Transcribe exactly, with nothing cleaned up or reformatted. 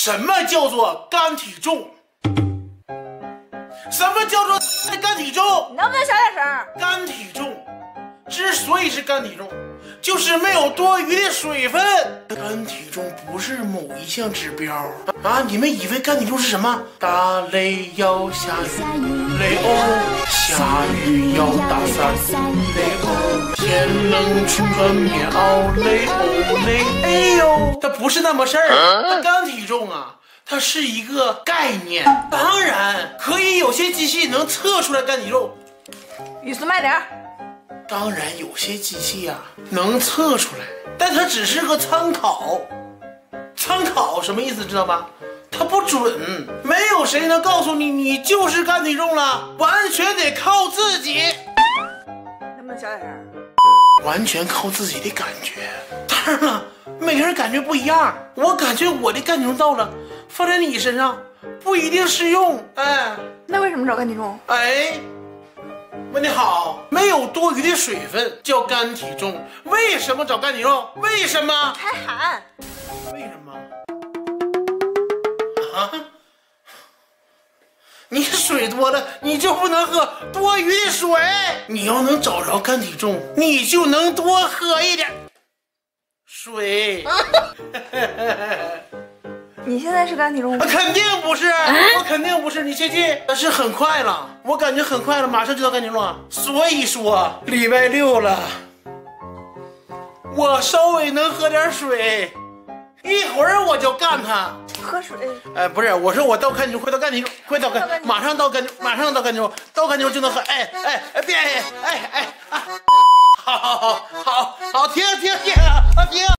什么叫做干体重？什么叫做干体重？ 你能不能小点声？ 干体重之所以是干体重，就是没有多余的水分。干体重不是某一项指标啊！你们以为干体重是什么？打雷要下雨，雷欧下雨要打伞，雷欧天冷穿穿棉袄，雷欧雷。哎呦，它不是那么事儿。它干体重啊，它是一个概念。当然，可以有些机器能测出来干体重。 语速慢点。 当然，有些机器呀、啊、能测出来，但它只是个参考。参考什么意思知道吧？它不准，没有谁能告诉你你就是干体重了，完全得靠自己。 能不能小点声？ 完全靠自己的感觉。当然了，每个人感觉不一样。我感觉我的干体重到了，放在你身上不一定适用。哎， 那为什么找干体重？ 哎。问得好，没有多余的水分叫干体重。为什么找干体重？为什么？ 还喊？ 为什么？啊？你水多了，你就不能喝多余的水。你要能找着干体重，你就能多喝一点水。 你现在是干体重吗？ 肯定不是，我肯定不是，你切记。但是很快了，我感觉很快了，马上就到干体重了。所以说礼拜六了，我稍微能喝点水，一会儿我就干它。 喝水？ 哎，不是，我说我到干体重，快到干体重，快到干，马上到干，马上到干体重，到干体重就能喝。哎哎哎，别哎哎哎啊！好好好好好，停停停啊停！